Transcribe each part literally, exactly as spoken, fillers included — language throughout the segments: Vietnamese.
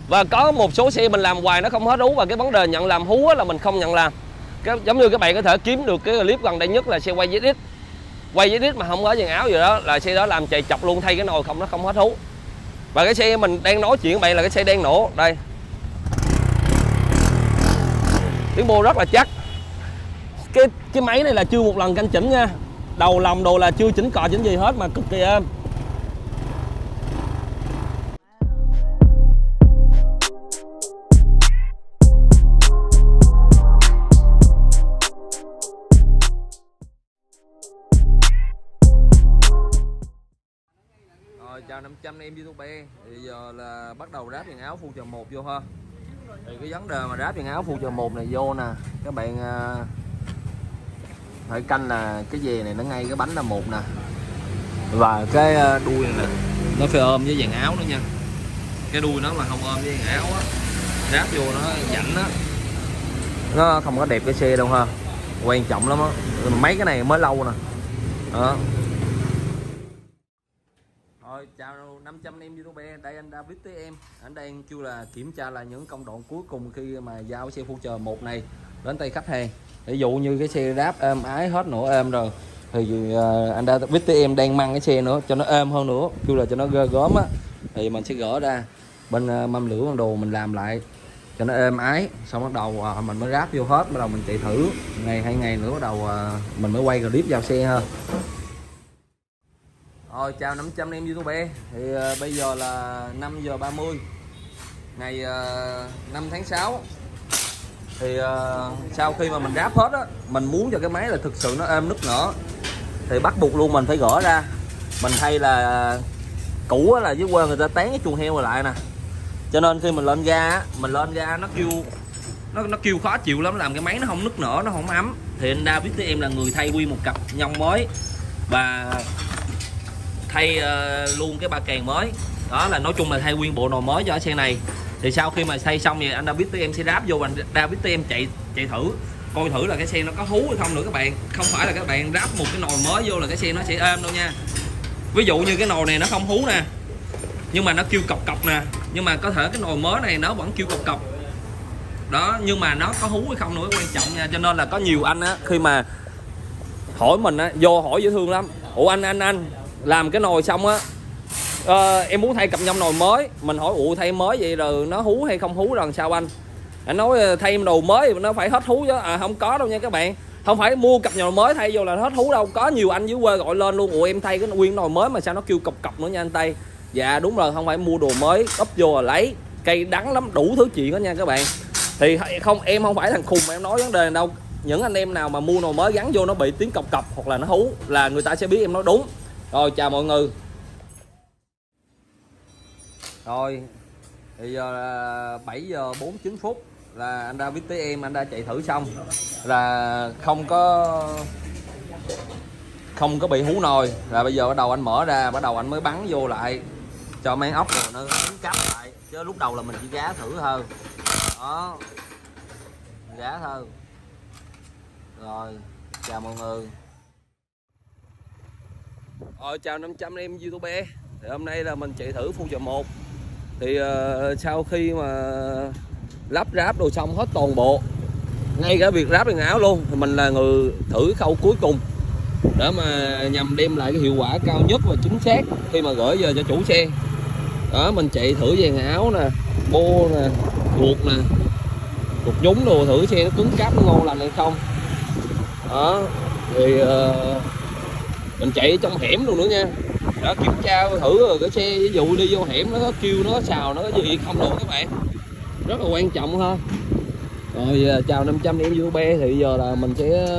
Và có một số xe mình làm hoài nó không hết hú, và cái vấn đề nhận làm hú là mình không nhận làm. Cái, giống như các bạn có thể kiếm được cái clip gần đây nhất là xe quay Z X. Quay Z X mà không có dàn áo gì đó là xe đó làm chạy chọc luôn, thay cái nồi không nó không hết hú. Và cái xe mình đang nói chuyện với bạn là cái xe đang nổ. Đây, tiếng bô rất là chắc. Cái cái máy này là chưa một lần canh chỉnh nha. Đầu lòng đồ là chưa chỉnh cò chỉnh gì hết mà cực kỳ êm. Rồi, chào năm trăm em YouTube. Thì giờ là bắt đầu ráp dàn áo Future một vô ha. Thì cái vấn đề mà ráp dàn áo Future một này vô nè, các bạn uh, phải canh là cái dè này nó ngay cái bánh là một nè, và cái uh, đuôi này nè nó phải ôm với dàn áo nữa nha. Cái đuôi nó mà không ôm với dàn áo á, ráp vô nó dảnh á, nó không có đẹp cái xe đâu ha. Quan trọng lắm á, mấy cái này mới lâu nè đó. Rồi, chào năm trăm em YouTube. Đây anh David với em. Anh đang kêu là kiểm tra là những công đoạn cuối cùng khi mà giao xe Future một này đến tay khách hàng. Ví dụ như cái xe ráp êm ái hết nổ êm rồi thì uh, anh David với em đang mang cái xe nữa cho nó êm hơn nữa, kêu là cho nó ghê gớm á, thì mình sẽ gỡ ra bên uh, mâm lửa con đồ mình làm lại cho nó êm ái, xong bắt đầu uh, mình mới ráp vô hết, bắt đầu mình chạy thử ngày hai ngày nữa bắt đầu uh, mình mới quay clip giao xe ha. Rồi, chào năm trăm em YouTube. Thì uh, bây giờ là năm giờ ba mươi ngày uh, năm tháng sáu. Thì uh, sau khi mà mình ráp hết á, mình muốn cho cái máy là thực sự nó êm nức nở thì bắt buộc luôn mình phải gỡ ra. Mình thay là cũ là dưới quê người ta tán cái chuồng heo rồi lại nè, cho nên khi mình lên ga á, mình lên ga nó kêu nó nó kêu khó chịu lắm, làm cái máy nó không nức nở, nó không ấm. Thì anh David với em là người thay nguyên một cặp nhông mới và thay uh, luôn cái ba càng mới đó, là nói chung là thay nguyên bộ nồi mới cho xe này. Thì sau khi mà thay xong thì anh David với em sẽ ráp vô và David với em chạy chạy thử coi thử là cái xe nó có hú hay không nữa các bạn. Không phải là các bạn ráp một cái nồi mới vô là cái xe nó sẽ êm đâu nha. Ví dụ như cái nồi này nó không hú nè, nhưng mà nó kêu cọc cọc nè, nhưng mà có thể cái nồi mới này nó vẫn kêu cọc cọc đó, nhưng mà nó có hú hay không nữa quan trọng nha. Cho nên là có nhiều anh á, khi mà hỏi mình á, vô hỏi dễ thương lắm: ủa anh anh anh làm cái nồi xong á, uh, em muốn thay cặp nhông nồi mới. Mình hỏi ủa thay mới vậy rồi nó hú hay không hú rồi sao anh? Anh nói thay đồ mới nó phải hết hú chứ. À không có đâu nha các bạn, không phải mua cặp nồi mới thay vô là hết hú đâu. Có nhiều anh dưới quê gọi lên luôn: ủa em thay cái nguyên nồi mới mà sao nó kêu cọc cọc nữa nha anh Tây. Dạ đúng rồi, không phải mua đồ mới ấp vô là lấy, cây đắng lắm, đủ thứ chuyện đó nha các bạn. Thì không, em không phải thằng khùng mà em nói vấn đề này đâu. Những anh em nào mà mua nồi mới gắn vô nó bị tiếng cọc cọc hoặc là nó hú là người ta sẽ biết em nói đúng. Rồi, chào mọi người. Rồi, bây giờ là bảy giờ bốn mươi chín phút là anh David với em anh đã chạy thử xong, là không có không có bị hú nồi. Là bây giờ bắt đầu anh mở ra, bắt đầu anh mới bắn vô lại cho mấy ốc rồi nó đánh cắp lại, chứ lúc đầu là mình chỉ gá thử thôi đó, gá thôi. Rồi, chào mọi người. Rồi, chào năm trăm em YouTube. Thì hôm nay là mình chạy thử Future một. Thì uh, sau khi mà lắp ráp đồ xong hết toàn bộ, ngay cả việc ráp quần áo luôn, thì mình là người thử khâu cuối cùng để mà nhằm đem lại cái hiệu quả cao nhất và chính xác khi mà gửi về cho chủ xe. Đó, mình chạy thử dàn áo nè, bô nè, ruột nè, ruột nhúng đồ, thử xe nó cứng cáp nó ngon lành hay không. Đó, thì uh, mình chạy trong hẻm luôn nữa nha. Đó, kiểm tra thử rồi cái xe ví dụ đi vô hẻm nó có kêu nó xào nó có gì không luôn các bạn, rất là quan trọng ha. Rồi, chào năm trăm em YouTube. Thì giờ là mình sẽ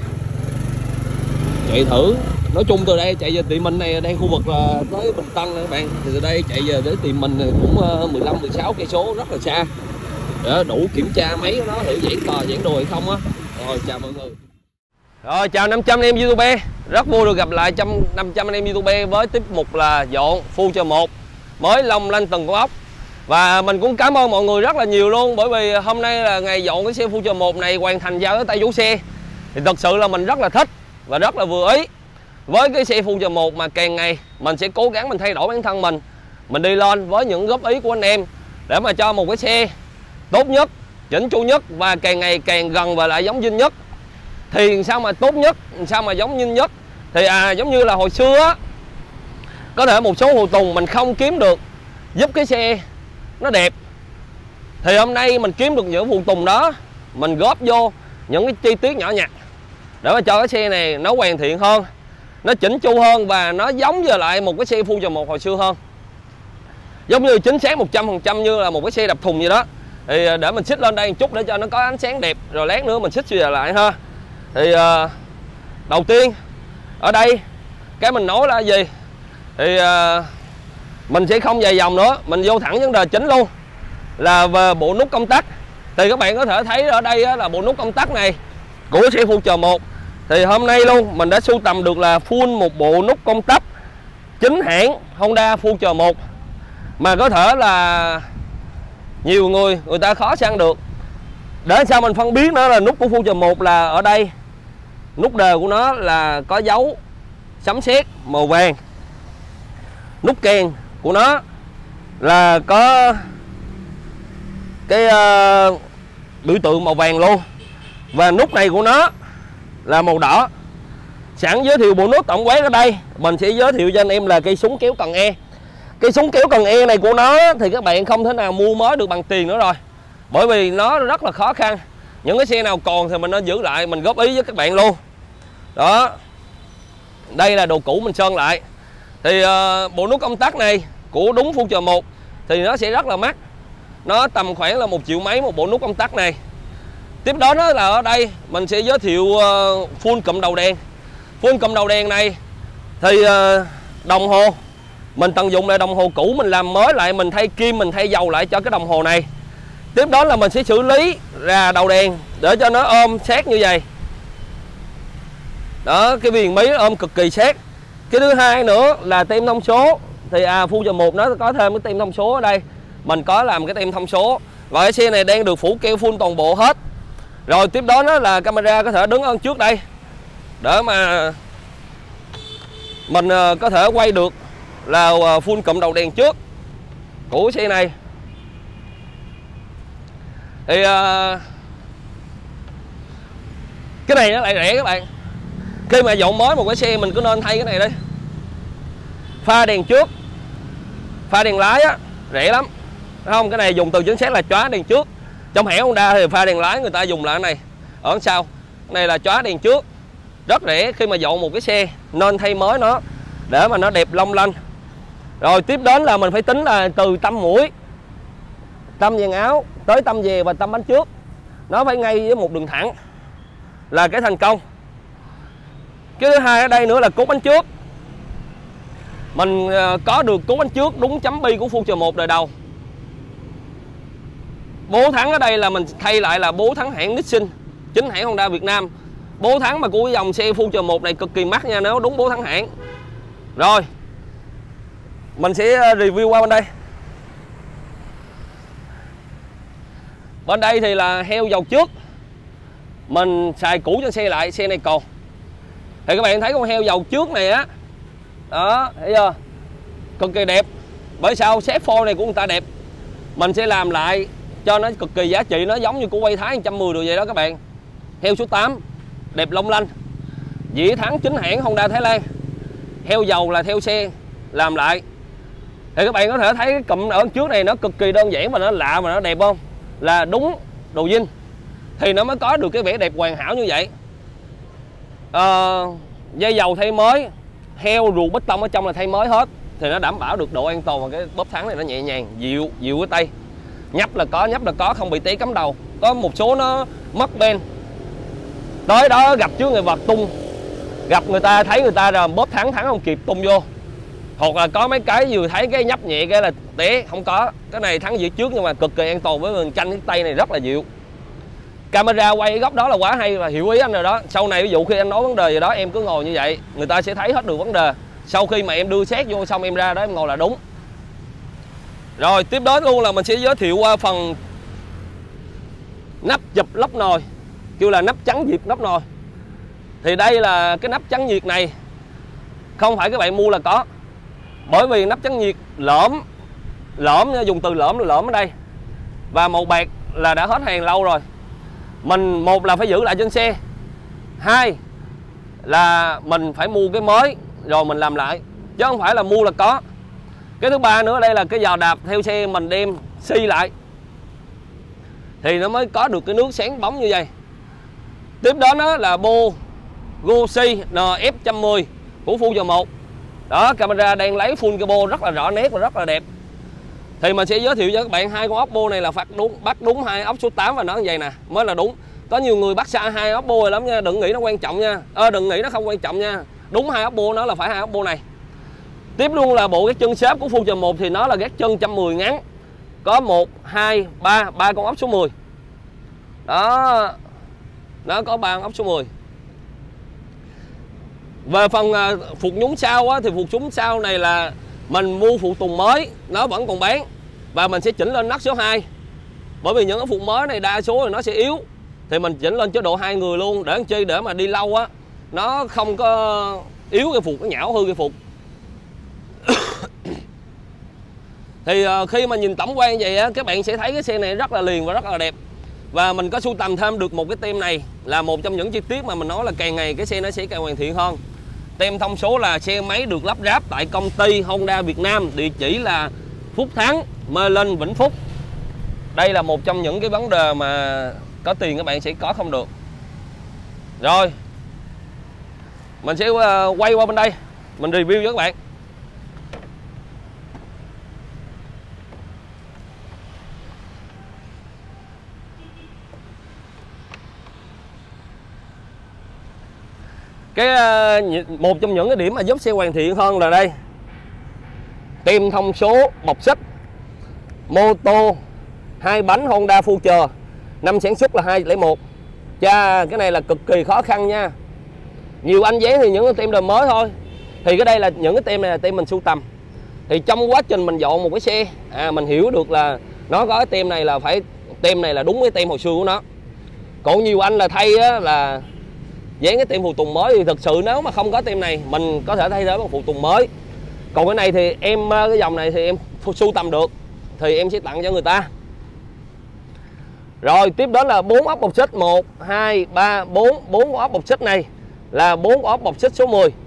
chạy thử. Nói chung từ đây chạy về tiệm mình này, đang khu vực là tới Bình Tân này các bạn, thì từ đây chạy về tới tiệm mình cũng mười lăm mười sáu cây số, rất là xa. Để đủ kiểm tra máy của nó thử giãn tờ giãn đồ hay không á. Rồi, chào mọi người. Rồi, chào năm trăm em YouTube. Rất vui được gặp lại trong năm trăm anh em YouTube với tiếp mục là dọn Future một mới long lanh từng con ốc. Và mình cũng cảm ơn mọi người rất là nhiều luôn, bởi vì hôm nay là ngày dọn cái xe Future một này hoàn thành giao tới tay chủ xe. Thì thật sự là mình rất là thích và rất là vừa ý với cái xe Future một, mà càng ngày mình sẽ cố gắng mình thay đổi bản thân mình. Mình đi lên với những góp ý của anh em để mà cho một cái xe tốt nhất, chỉnh chu nhất và càng ngày càng gần và lại giống zin nhất. Thì sao mà tốt nhất, sao mà giống zin nhất? Thì à giống như là hồi xưa á, có thể một số phụ tùng mình không kiếm được giúp cái xe nó đẹp, thì hôm nay mình kiếm được những phụ tùng đó, mình góp vô những cái chi tiết nhỏ nhặt để mà cho cái xe này nó hoàn thiện hơn, nó chỉnh chu hơn và nó giống như lại một cái xe Fusion một hồi xưa hơn. Giống như chính xác một trăm phần trăm như là một cái xe đập thùng gì đó. Thì để mình xích lên đây một chút để cho nó có ánh sáng đẹp, rồi lát nữa mình xích về lại ha. Thì uh, đầu tiên ở đây cái mình nói là gì? Thì uh, mình sẽ không dài dòng nữa, mình vô thẳng vấn đề chính luôn, là về bộ nút công tắc. Thì các bạn có thể thấy ở đây là bộ nút công tắc này của xe Fusion một. Thì hôm nay luôn mình đã sưu tầm được là full một bộ nút công tắc chính hãng Honda Fusion một, mà có thể là nhiều người người ta khó săn được. Để sao mình phân biết nó là nút của Fusion một là ở đây nút đề của nó là có dấu sấm sét màu vàng, nút kèn của nó là có cái uh, biểu tượng màu vàng luôn, và nút này của nó là màu đỏ. Sẵn giới thiệu bộ nút tổng quát ở đây, mình sẽ giới thiệu cho anh em là cây súng kéo cần E. Cây súng kéo cần E này của nó thì các bạn không thể nào mua mới được bằng tiền nữa rồi, bởi vì nó rất là khó khăn. Những cái xe nào còn thì mình nên giữ lại, mình góp ý với các bạn luôn. Đó, đây là đồ cũ mình sơn lại. Thì uh, bộ nút công tắc này của đúng Fusion một thì nó sẽ rất là mắc, nó tầm khoảng là một triệu mấy một bộ nút công tắc này. Tiếp đó đó là ở đây mình sẽ giới thiệu uh, full cụm đầu đèn. Full cụm đầu đèn này thì uh, đồng hồ mình tận dụng lại đồng hồ cũ, mình làm mới lại, mình thay kim, mình thay dầu lại cho cái đồng hồ này. Tiếp đó là mình sẽ xử lý ra đầu đèn để cho nó ôm sát như vậy. Đó, cái viền mí ôm cực kỳ sát. Cái thứ hai nữa là tem thông số. Thì à Fusion một nó có thêm cái tem thông số ở đây. Mình có làm cái tem thông số. Và cái xe này đang được phủ keo full toàn bộ hết. Rồi tiếp đó nó là camera có thể đứng ở trước đây để mà mình có thể quay được là full cụm đầu đèn trước của xe này. Thì uh, cái này nó lại rẻ các bạn. Khi mà dọn mới một cái xe mình cứ nên thay cái này đi. Pha đèn trước, pha đèn lái á, rẻ lắm. Thấy không? Cái này dùng từ chính xác là chóa đèn trước. Trong hãng Honda thì pha đèn lái người ta dùng là cái này. Ở sau, cái này là chóa đèn trước. Rất rẻ, khi mà dọn một cái xe nên thay mới nó để mà nó đẹp long lanh. Rồi tiếp đến là mình phải tính là từ tâm mũi, tâm dàn áo tới tâm dè và tâm bánh trước, nó phải ngay với một đường thẳng là cái thành công. Cái thứ hai ở đây nữa là cốt bánh trước. Mình có được cốt bánh trước đúng chấm bi của Fusion một đời đầu. Bố thắng ở đây là mình thay lại là bố thắng hãng Nissin, chính hãng Honda Việt Nam. Bố thắng mà của dòng xe Fusion một này cực kỳ mắc nha, nếu đúng bố thắng hãng. Rồi mình sẽ review qua bên đây. Bên đây thì là heo dầu trước, mình xài cũ cho xe lại, xe này còn. Thì các bạn thấy con heo dầu trước này á, đó, thấy chưa? Cực kỳ đẹp. Bởi sao? Xếp phôi này của người ta đẹp. Mình sẽ làm lại cho nó cực kỳ giá trị, nó giống như của quay Thái một trăm mười rồi vậy đó các bạn. Heo số tám, đẹp long lanh. Dĩ thắng chính hãng Honda Thái Lan. Heo dầu là theo xe làm lại. Thì các bạn có thể thấy cái cụm ở trước này nó cực kỳ đơn giản mà nó lạ mà nó đẹp không? Là đúng đồ zin thì nó mới có được cái vẻ đẹp hoàn hảo như vậy. à, Dây dầu thay mới, heo ruột bích tông ở trong là thay mới hết, thì nó đảm bảo được độ an toàn. Và cái bóp thắng này nó nhẹ nhàng, dịu dịu cái tay. Nhấp là có, nhấp là có, không bị té cắm đầu. Có một số nó mất ben, tới đó gặp trước người vật tung, gặp người ta thấy người ta rồi bóp thắng thắng không kịp tung vô. Hoặc là có mấy cái vừa thấy cái nhấp nhẹ cái là té, không có. Cái này thắng giữa trước nhưng mà cực kỳ an toàn, với mình canh cái tay này rất là dịu. Camera quay cái góc đó là quá hay và hiểu ý anh rồi đó. Sau này ví dụ khi anh nói vấn đề gì đó em cứ ngồi như vậy, người ta sẽ thấy hết được vấn đề. Sau khi mà em đưa xét vô xong em ra đó em ngồi là đúng. Rồi tiếp đến luôn là mình sẽ giới thiệu qua phần nắp chụp lốc nồi, kêu là nắp chắn nhiệt lốc nồi. Thì đây là cái nắp chắn nhiệt này không phải các bạn mua là có, bởi vì nắp chắn nhiệt lõm lõm nha, dùng từ lõm là lõm ở đây. Và màu bạc là đã hết hàng lâu rồi. Mình một là phải giữ lại trên xe, hai là mình phải mua cái mới rồi mình làm lại, chứ không phải là mua là có. Cái thứ ba nữa đây là cái giò đạp theo xe mình đem xi lại thì nó mới có được cái nước sáng bóng như vậy. Tiếp đó nó là bô Gosi N F một trăm mười của Fusion một. Đó, camera đang lấy full cái bô rất là rõ nét và rất là đẹp. Thì mình sẽ giới thiệu cho các bạn hai con ốc bô này là phát đúng, bắt đúng hai ốc số tám và nó như vậy nè mới là đúng. Có nhiều người bắt sai hai ốc bô rồi lắm nha, đừng nghĩ nó quan trọng nha. À, đừng nghĩ nó không quan trọng nha. Đúng hai ốc bô nó là phải hai ốc bô này. Tiếp luôn là bộ gác chân xếp của Fusion một thì nó là gác chân một trăm mười ngắn. Có một, hai, ba, ba con ốc số mười. Đó. Nó có ba con ốc số mười. Về phần uh, phục nhúng sau á, thì phục nhúng sau này là mình mua phụ tùng mới, nó vẫn còn bán. Và mình sẽ chỉnh lên nấc số hai. Bởi vì những cái phục mới này đa số thì nó sẽ yếu. Thì mình chỉnh lên chế độ hai người luôn. Để làm chi để mà đi lâu á, nó không có yếu cái phục, nó nhão hư cái phục. Thì uh, khi mà nhìn tổng quan vậy á, các bạn sẽ thấy cái xe này rất là liền và rất là đẹp. Và mình có sưu tầm thêm được một cái tem này, là một trong những chi tiết mà mình nói là càng ngày cái xe nó sẽ càng hoàn thiện hơn. Tem thông số là xe máy được lắp ráp tại công ty Honda Việt Nam, địa chỉ là Phúc Thắng, Mê Linh, Vĩnh Phúc. Đây là một trong những cái vấn đề mà có tiền các bạn sẽ có không được. Rồi mình sẽ uh, quay qua bên đây, mình review cho các bạn. Cái uh, một trong những cái điểm mà giúp xe hoàn thiện hơn là đây. Tem thông số bọc xích mô tô hai bánh Honda Future, năm sản xuất là hai không một. Chà, cái này là cực kỳ khó khăn nha. Nhiều anh dán thì những cái tem đời mới thôi. Thì cái đây là những cái tem này là tem mình sưu tầm. Thì trong quá trình mình dọn một cái xe, à mình hiểu được là nó có cái tem này là phải, tem này là đúng cái tem hồi xưa của nó. Còn nhiều anh là thay á, là dán cái tem phụ tùng mới, thì thực sự nếu mà không có tem này mình có thể thay thế bằng phụ tùng mới. Còn cái này thì em, cái dòng này thì em sưu tầm được thì em sẽ tặng cho người ta. Rồi tiếp đến là bốn ốc bọc xích, một, hai, ba, bốn, bốn ốc bọc xích này là bốn ốc bọc xích số mười.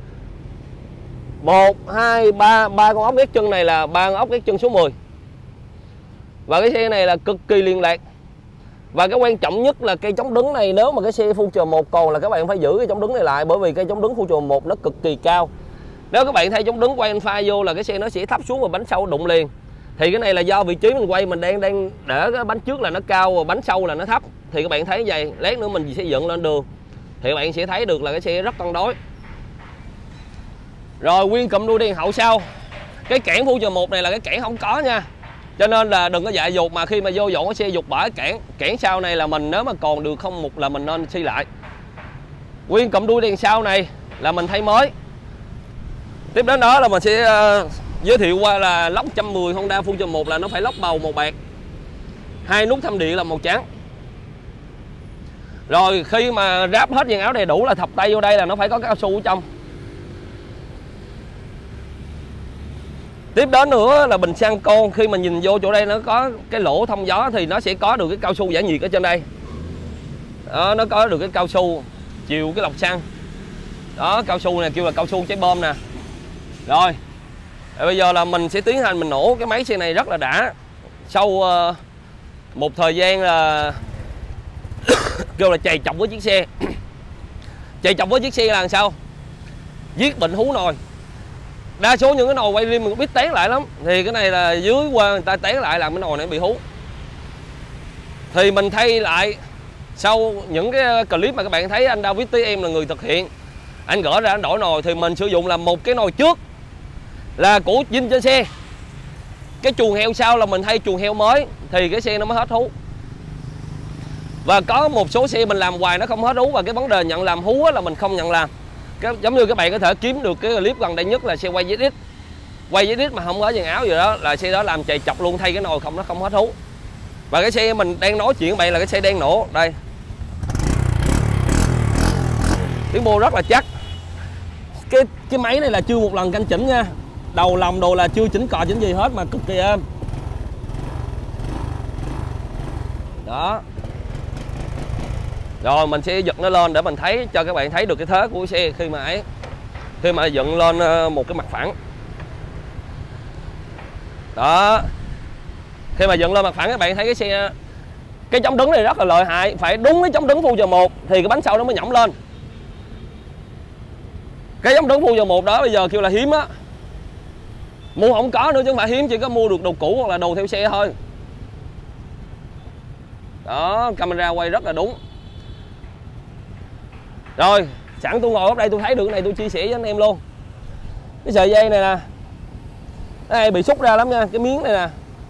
một, hai, ba, ba con ốc gác chân này là ba con ốc gác chân số mười. Và cái xe này là cực kỳ liên lạc. Và cái quan trọng nhất là cây chống đứng này, nếu mà cái xe Fusion một còn là các bạn phải giữ cái chống đứng này lại, bởi vì cây chống đứng Fusion một nó cực kỳ cao. Nếu các bạn thay chống đứng quay alpha vô là cái xe nó sẽ thấp xuống và bánh sau đụng liền. Thì cái này là do vị trí mình quay mình đang đang để cái bánh trước là nó cao và bánh sau là nó thấp. Thì các bạn thấy vậy, lát nữa mình sẽ dựng lên đường thì các bạn sẽ thấy được là cái xe rất cân đối. Rồi nguyên cụm đuôi đèn hậu sau. Cái cản Fusion một này là cái cản không có nha. Cho nên là đừng có dại dột mà khi mà vô dọn cái xe dục bỏ cái cản. Cản sau này là mình nếu mà còn được không một là mình nên xi lại. Nguyên cụm đuôi đèn sau này là mình thay mới. Tiếp đến đó là mình sẽ uh, giới thiệu qua là lốc một trăm mười Honda Fusion một là nó phải lốc bầu màu bạc. Hai nút thăm điện là màu trắng. Rồi khi mà ráp hết dàn áo đầy đủ là thọc tay vô đây là nó phải có cao su ở trong. Tiếp đến nữa là bình xăng con, khi mà nhìn vô chỗ đây nó có cái lỗ thông gió thì nó sẽ có được cái cao su giải nhiệt ở trên đây. Đó, nó có được cái cao su chiều cái lọc xăng. Đó, cao su này kêu là cao su cháy bom nè. Rồi bây giờ là mình sẽ tiến hành mình nổ cái máy xe này rất là đã. Sau uh, một thời gian là kêu là chày chọc với chiếc xe. Chày chọc với chiếc xe là làm sao? Giết bệnh hú nồi. Đa số những cái nồi quay rim mình cũng biết tán lại lắm. Thì cái này là dưới qua người ta tán lại làm cái nồi này bị hú. Thì mình thay lại. Sau những cái clip mà các bạn thấy anh David với em là người thực hiện, anh gỡ ra anh đổi nồi thì mình sử dụng là một cái nồi trước là của zin trên xe. Cái chuồng heo sau là mình thay chuồng heo mới thì cái xe nó mới hết hú. Và có một số xe mình làm hoài nó không hết hú, và cái vấn đề nhận làm hú là mình không nhận làm. Cái, giống như các bạn có thể kiếm được cái clip gần đây nhất là xe quay Z X. Quay Z X mà không có dàn áo gì đó là xe đó làm chày chọc luôn, thay cái nồi không nó không hết hú. Và cái xe mình đang nói chuyện với bạn là cái xe đang nổ đây. Tiếng bô rất là chắc. Cái cái máy này là chưa một lần canh chỉnh nha. đầu lòng đồ là chưa chỉnh cò chỉnh gì hết mà cực kỳ êm. Đó. Rồi mình sẽ giật nó lên để mình thấy cho các bạn thấy được cái thế của xe khi mà ấy khi mà dựng lên một cái mặt phẳng. Đó. Khi mà dựng lên mặt phẳng các bạn thấy cái xe, cái chống đứng này rất là lợi hại, phải đúng cái chống đứng Fusion một thì cái bánh sau nó mới nhõng lên. Cái chống đứng Fusion một đó bây giờ kêu là hiếm á, mua không có nữa chứ không phải hiếm, chỉ có mua được đồ cũ hoặc là đồ theo xe thôi. Đó, camera quay rất là đúng. Rồi, sẵn tôi ngồi ở đây tôi thấy được cái này tôi chia sẻ với anh em luôn. Cái sợi dây này nè, cái này bị xúc ra lắm nha, cái miếng này nè.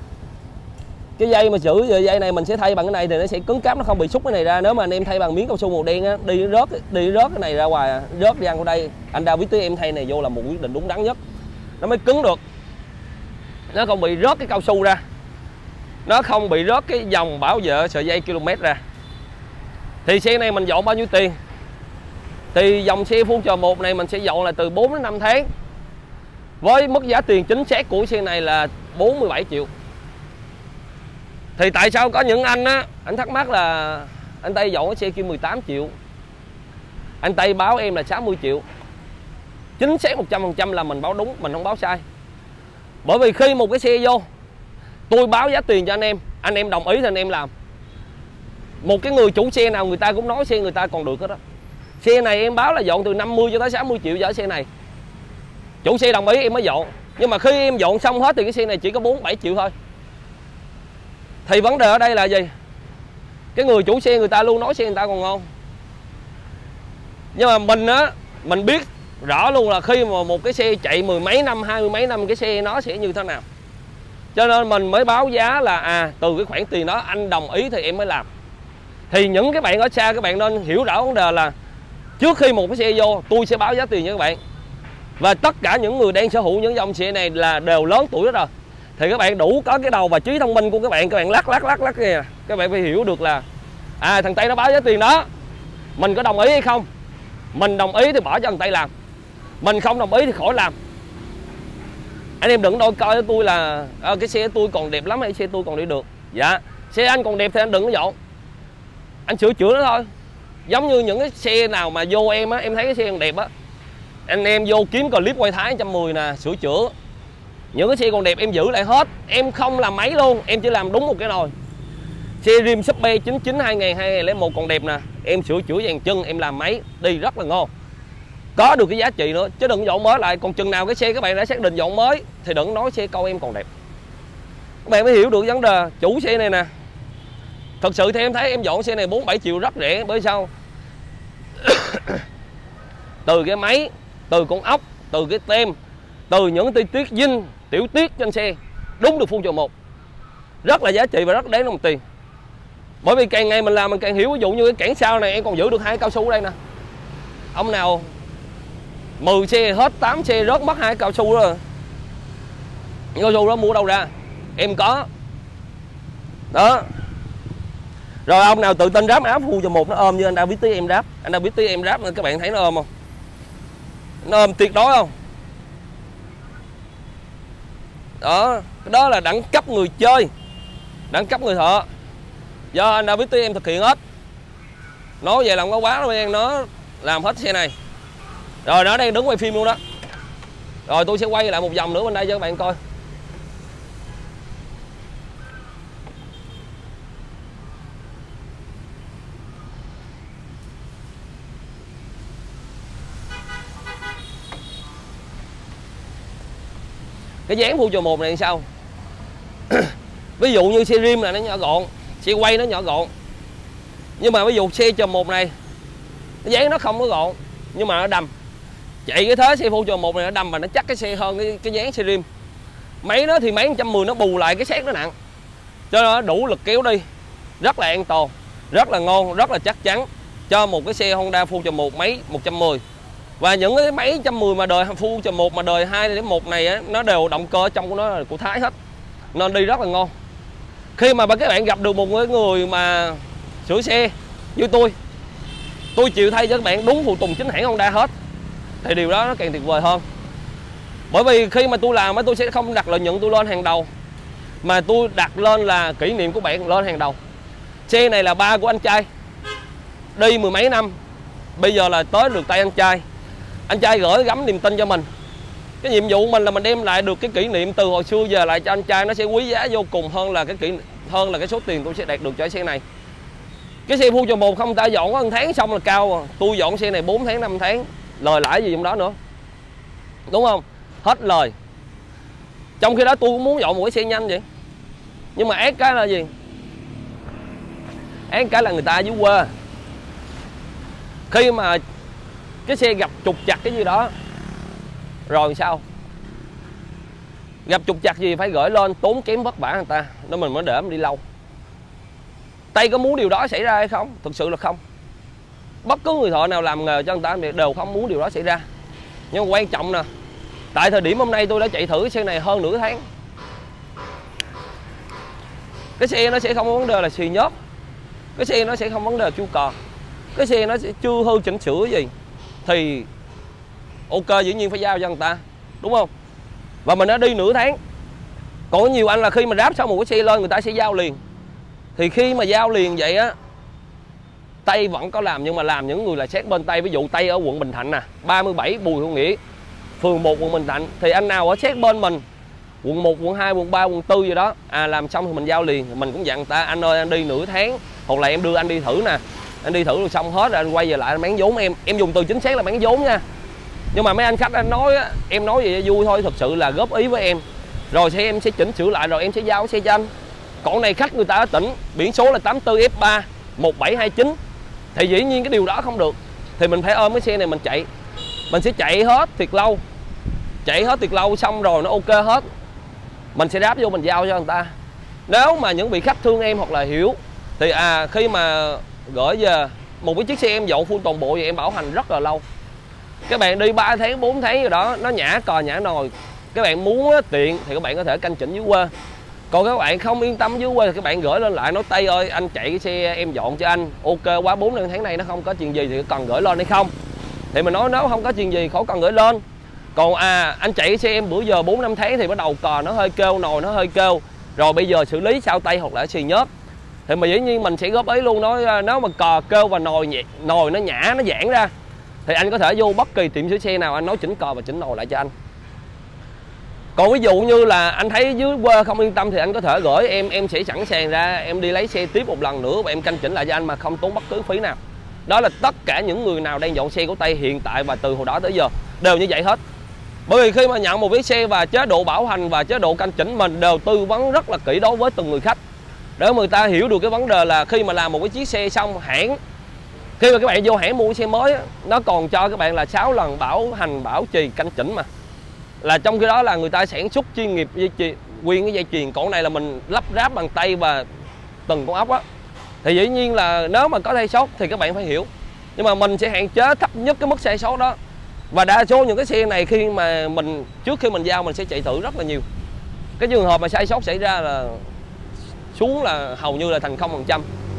Cái dây mà giữ sợi dây này mình sẽ thay bằng cái này thì nó sẽ cứng cáp, nó không bị xúc cái này ra. Nếu mà anh em thay bằng miếng cao su màu đen á, đi rớt đi rớt cái này ra ngoài, rớt đi ăn ở đây, anh David với em thay này vô là một quyết định đúng đắn nhất. Nó mới cứng được. Nó không bị rớt cái cao su ra. Nó không bị rớt cái dòng bảo vệ sợi dây km ra. Thì xe này mình dọn bao nhiêu tiền? Thì dòng xe Fusion một này mình sẽ dọn là từ bốn đến năm tháng. Với mức giá tiền chính xác của xe này là bốn mươi bảy triệu. Thì tại sao có những anh á, anh thắc mắc là anh Tây dọn cái xe kia mười tám triệu, anh Tây báo em là sáu mươi triệu. Chính xác một trăm phần trăm là mình báo đúng, mình không báo sai. Bởi vì khi một cái xe vô, tôi báo giá tiền cho anh em, anh em đồng ý thì anh em làm. Một cái người chủ xe nào người ta cũng nói xe người ta còn được hết đó. Xe này em báo là dọn từ năm mươi cho tới sáu mươi triệu cho xe này. Chủ xe đồng ý em mới dọn. Nhưng mà khi em dọn xong hết thì cái xe này chỉ có bốn bảy triệu thôi. Thì vấn đề ở đây là gì? Cái người chủ xe người ta luôn nói xe người ta còn ngon. Nhưng mà mình á, mình biết rõ luôn là khi mà một cái xe chạy mười mấy năm, hai mươi mấy năm cái xe nó sẽ như thế nào. Cho nên mình mới báo giá là à từ cái khoản tiền đó anh đồng ý thì em mới làm. Thì những cái bạn ở xa các bạn nên hiểu rõ vấn đề là trước khi một cái xe vô tôi sẽ báo giá tiền cho các bạn. Và tất cả những người đang sở hữu những dòng xe này là đều lớn tuổi hết rồi. Thì các bạn đủ có cái đầu và trí thông minh của các bạn, các bạn lắc lắc lắc lắc kìa. Các bạn phải hiểu được là à thằng Tây nó báo giá tiền đó, mình có đồng ý hay không? Mình đồng ý thì bỏ cho thằng Tây làm, mình không đồng ý thì khỏi làm. Anh em đừng đôi coi với tôi là à, cái xe tôi còn đẹp lắm hay xe tôi còn đi được. Dạ, xe anh còn đẹp thì anh đừng có dọn, anh sửa chữa nó thôi. Giống như những cái xe nào mà vô em á, em thấy cái xe còn đẹp á, anh em vô kiếm clip quay thái một trăm mười nè, sửa chữa. Những cái xe còn đẹp em giữ lại hết, em không làm máy luôn, em chỉ làm đúng một cái nồi. Xe rim Super chín chín hai nghìn hai nghìn lẻ một còn đẹp nè, em sửa chữa dàn chân, em làm máy đi rất là ngon, có được cái giá trị nữa. Chứ đừng dọn mới lại, còn chừng nào cái xe các bạn đã xác định dọn mới thì đừng nói xe câu em còn đẹp. Các bạn mới hiểu được vấn đề chủ xe này nè. Thật sự thì em thấy em dọn xe này bốn bảy triệu rất rẻ. Bởi sao? Từ cái máy, từ con ốc, từ cái tem, từ những ti tiết dinh, tiểu tiết trên xe, đúng được Fusion một, rất là giá trị và rất đáng đồng tiền. Bởi vì càng ngày mình làm mình càng hiểu. Ví dụ như cái cản sau này em còn giữ được hai cao su ở đây nè. Ông nào mười xe hết tám xe rớt mất hai cao su rồi. Cao su đó mua đâu ra? Em có. Đó. Rồi ông nào tự tin ráp áo Fusion một nó ôm như anh David tí em ráp. Anh David tí em ráp các bạn thấy nó ôm không? Nó ôm tuyệt đối không? Đó, cái đó là đẳng cấp người chơi, đẳng cấp người thợ. Do anh David tí em thực hiện hết. Nói về lòng có quá nó nó làm hết xe này. Rồi nó đang đứng quay phim luôn đó. Rồi tôi sẽ quay lại một vòng nữa bên đây cho các bạn coi. Cái dáng Fusion một này sao? Ví dụ như xe rim là nó nhỏ gọn, xe quay nó nhỏ gọn. Nhưng mà ví dụ xe chùm một này, cái dáng nó không có gọn nhưng mà nó đầm. Chạy cái thế xe Fusion một này nó đầm và nó chắc cái xe hơn cái, cái dáng xe rim. Máy nó thì máy một trăm mười nó bù lại cái xét nó nặng, cho nên nó đủ lực kéo đi, rất là an toàn, rất là ngon, rất là chắc chắn cho một cái xe Honda Fusion một máy một trăm mười. Và những cái máy một trăm mười mà đời Fusion một mà đời hai đến một này á, nó đều động cơ ở trong của nó là của Thái hết, nên đi rất là ngon. Khi mà các bạn gặp được một người mà sửa xe như tôi, tôi chịu thay cho các bạn đúng phụ tùng chính hãng Honda hết, thì điều đó nó càng tuyệt vời hơn. Bởi vì khi mà tôi làm tôi sẽ không đặt lợi nhuận tôi lên hàng đầu, mà tôi đặt lên là kỷ niệm của bạn lên hàng đầu. Xe này là ba của anh trai, đi mười mấy năm, bây giờ là tới được tay anh trai. Anh trai gửi gắm niềm tin cho mình. Cái nhiệm vụ của mình là mình đem lại được cái kỷ niệm từ hồi xưa giờ lại cho anh trai, nó sẽ quý giá vô cùng hơn là cái kỷ hơn là cái số tiền tôi sẽ đạt được cho cái xe này. Cái xe Fusion một không ta dọn có một tháng xong là cao à. Tôi dọn xe này bốn tháng năm tháng, lời lãi gì trong đó nữa, đúng không? Hết lời. Trong khi đó tôi cũng muốn dọn một cái xe nhanh vậy, nhưng mà ép cái là gì? Ép cái là người ta ở dưới quê, khi mà cái xe gặp trục trặc cái gì đó rồi sao? Gặp trục trặc gì phải gửi lên, tốn kém vất vả người ta, nên mình mới để mình đi lâu. Tây có muốn điều đó xảy ra hay không? Thực sự là không. Bất cứ người thợ nào làm nghề cho người ta đều không muốn điều đó xảy ra. Nhưng mà quan trọng nè, tại thời điểm hôm nay tôi đã chạy thử cái xe này hơn nửa tháng. Cái xe nó sẽ không có vấn đề là xì nhớt, cái xe nó sẽ không có vấn đề là chu cò, cái xe nó sẽ chưa hư chỉnh sửa gì, thì ok, dĩ nhiên phải giao cho người ta, đúng không? Và mình đã đi nửa tháng. Còn có nhiều anh là khi mà ráp xong một cái xe lên người ta sẽ giao liền. Thì khi mà giao liền vậy á, Tây vẫn có làm, nhưng mà làm những người là xét bên Tây. Ví dụ Tây ở quận Bình Thạnh nè, ba mươi bảy Bùi Hữu Nghĩa, phường một quận Bình Thạnh, thì anh nào ở xét bên mình quận một, quận hai, quận ba, quận tư gì đó, à làm xong thì mình giao liền. Mình cũng dặn người ta, anh ơi anh đi nửa tháng, hoặc là em đưa anh đi thử nè, anh đi thử rồi xong hết rồi anh quay về lại anh bán vốn em. Em dùng từ chính xác là bán vốn nha. Nhưng mà mấy anh khách anh nói á, em nói vậy vui thôi, thật sự là góp ý với em rồi sẽ em sẽ chỉnh sửa lại rồi em sẽ giao xe cho anh. Còn này khách người ta ở tỉnh, biển số là tám tư F ba một bảy hai chín, thì dĩ nhiên cái điều đó không được. Thì mình phải ôm cái xe này mình chạy, mình sẽ chạy hết thiệt lâu, chạy hết thiệt lâu xong rồi nó ok hết, mình sẽ đáp vô mình giao cho người ta. Nếu mà những vị khách thương em hoặc là hiểu thì à khi mà gửi về một cái chiếc xe em dọn full toàn bộ vậy em bảo hành rất là lâu. Các bạn đi ba tháng bốn tháng rồi đó, nó nhả cò nhả nồi, các bạn muốn tiện thì các bạn có thể canh chỉnh dưới quê. Còn các bạn không yên tâm dưới quê thì các bạn gửi lên lại nói Tây ơi anh chạy cái xe em dọn cho anh, ok quá bốn năm tháng này nó không có chuyện gì thì cần gửi lên hay không. Thì mình nói nếu không có chuyện gì khỏi cần gửi lên. Còn à anh chạy cái xe em bữa giờ bốn năm tháng thì bắt đầu cò nó hơi kêu, nồi nó hơi kêu, rồi bây giờ xử lý sao Tây hoặc là xì nhớt, thì mà dĩ nhiên mình sẽ góp ý luôn, nói nếu mà cò kêu và nồi nhẹ, nồi nó nhả nó giãn ra thì anh có thể vô bất kỳ tiệm sửa xe nào anh nói chỉnh cò và chỉnh nồi lại cho anh. Còn ví dụ như là anh thấy dưới quê không yên tâm thì anh có thể gửi em, em sẽ sẵn sàng ra em đi lấy xe tiếp một lần nữa và em canh chỉnh lại cho anh mà không tốn bất cứ phí nào. Đó là tất cả những người nào đang dọn xe của Tây hiện tại và từ hồi đó tới giờ đều như vậy hết. Bởi vì khi mà nhận một chiếc xe và chế độ bảo hành và chế độ canh chỉnh mình đều tư vấn rất là kỹ đối với từng người khách, để người ta hiểu được cái vấn đề là khi mà làm một cái chiếc xe xong hãng, khi mà các bạn vô hãng mua cái xe mới nó còn cho các bạn là sáu lần bảo hành bảo trì canh chỉnh mà, là trong khi đó là người ta sản xuất chuyên nghiệp dây chuyền, nguyên cái dây chuyền. Còn này là mình lắp ráp bằng tay và từng con ốc á, thì dĩ nhiên là nếu mà có sai sót thì các bạn phải hiểu, nhưng mà mình sẽ hạn chế thấp nhất cái mức sai sót đó. Và đa số những cái xe này khi mà mình trước khi mình giao mình sẽ chạy thử rất là nhiều. Cái trường hợp mà sai sót xảy ra là xuống là hầu như là thành không phần trăm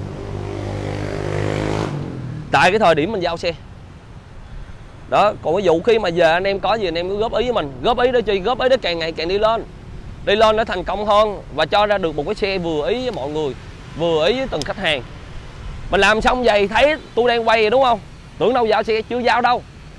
tại cái thời điểm mình giao xe đó. Còn ví dụ khi mà giờ anh em có gì anh em cứ góp ý với mình, góp ý đó chi, góp ý đó càng ngày càng đi lên, đi lên để thành công hơn và cho ra được một cái xe vừa ý với mọi người, vừa ý với từng khách hàng. Mình làm xong vậy thấy tôi đang quay rồi đúng không, tưởng đâu giao xe, chưa giao đâu.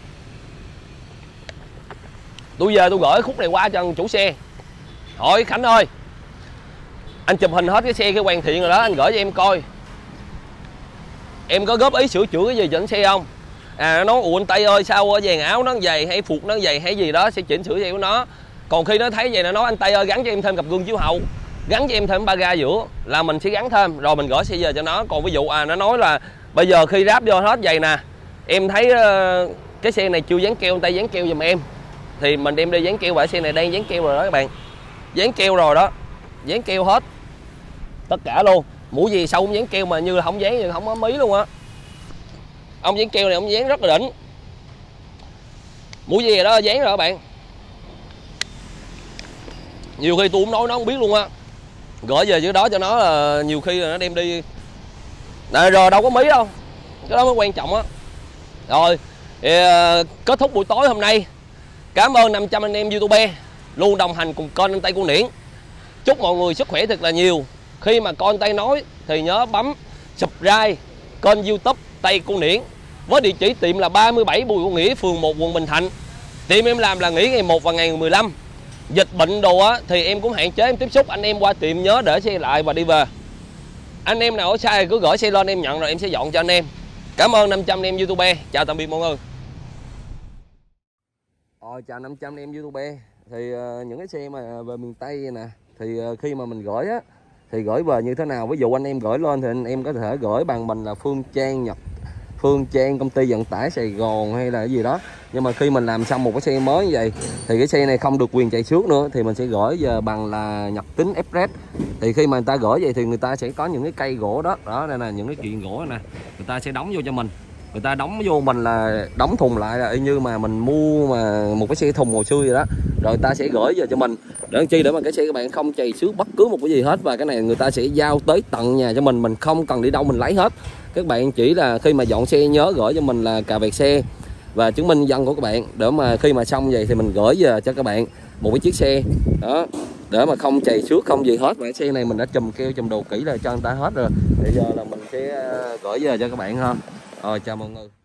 Tôi về tôi gửi khúc này qua cho chủ xe, hỏi Khánh ơi anh chụp hình hết cái xe cái hoàn thiện rồi đó, anh gửi cho em coi, em có góp ý sửa chữa cái gì cho anh xe không? À nó nói ủa anh Tây ơi sao ở dàn áo nó dày hay phục nó dày hay gì đó sẽ chỉnh sửa xe của nó. Còn khi nó thấy vậy nó nói anh Tây ơi gắn cho em thêm cặp gương chiếu hậu, gắn cho em thêm ba ga giữa, là mình sẽ gắn thêm rồi mình gửi xe về cho nó. Còn ví dụ à nó nói là bây giờ khi ráp vô hết vậy nè, em thấy uh, cái xe này chưa dán keo, anh Tây dán keo giùm em, thì mình đem đi dán keo. Và xe này đang dán keo rồi đó các bạn, dán keo rồi đó, dán keo hết tất cả luôn. Mũ gì sau cũng dán keo mà như là không dán thì không có mí luôn á. Ông dán keo này ông dán rất là đỉnh, mũ gì đó dán rồi các bạn. Nhiều khi tôi cũng nói nó không biết luôn á, gửi về dưới đó cho nó là nhiều khi là nó đem đi này rồi đâu có mí đâu, cái đó mới quan trọng á. Rồi thì, uh, kết thúc buổi tối hôm nay Cảm ơn năm trăm anh em YouTuber luôn đồng hành cùng kênh Anh Tây Cô Niễn. Chúc mọi người sức khỏe thật là nhiều. Khi mà con Tây nói thì nhớ bấm subscribe kênh YouTube Tây Cô Niễn với địa chỉ tiệm là ba mươi bảy Bùi Quốc Nghĩa, phường một, quận Bình Thạnh. Tiệm em làm là nghỉ ngày một và ngày mười lăm. Dịch bệnh đồ á thì em cũng hạn chế em tiếp xúc. Anh em qua tiệm nhớ để xe lại và đi về. Anh em nào ở xa thì cứ gửi xe lên em nhận rồi em sẽ dọn cho anh em. Cảm ơn năm trăm anh em YouTuber. Chào tạm biệt mọi người. Rồi, chào năm trăm anh em YouTuber. Thì uh, những cái xe mà về miền Tây nè, thì uh, khi mà mình gửi á thì gửi về như thế nào? Ví dụ anh em gửi lên thì anh em có thể gửi bằng mình là Phương Trang Nhật, Phương Trang công ty vận tải Sài Gòn hay là cái gì đó. Nhưng mà khi mình làm xong một cái xe mới như vậy thì cái xe này không được quyền chạy trước nữa thì mình sẽ gửi về bằng là Nhật Tính Express. Thì khi mà người ta gửi vậy thì người ta sẽ có những cái cây gỗ đó, đó đây là những cái kiện gỗ nè, người ta sẽ đóng vô cho mình. Người ta đóng vô mình là đóng thùng lại là y như mà mình mua mà một cái xe thùng hồi xưa vậy đó. Rồi người ta sẽ gửi về cho mình để làm chi, để mà cái xe các bạn không chày xước bất cứ một cái gì hết. Và cái này người ta sẽ giao tới tận nhà cho mình, mình không cần đi đâu mình lấy hết. Các bạn chỉ là khi mà dọn xe nhớ gửi cho mình là cà vẹt xe và chứng minh nhân dân của các bạn, để mà khi mà xong vậy thì mình gửi về cho các bạn một cái chiếc xe đó, để mà không chày xước không gì hết. Và cái xe này mình đã chùm keo chùm đồ kỹ là cho người ta hết rồi. Bây giờ là mình sẽ gửi về cho các bạn ha. Rồi chào mọi người.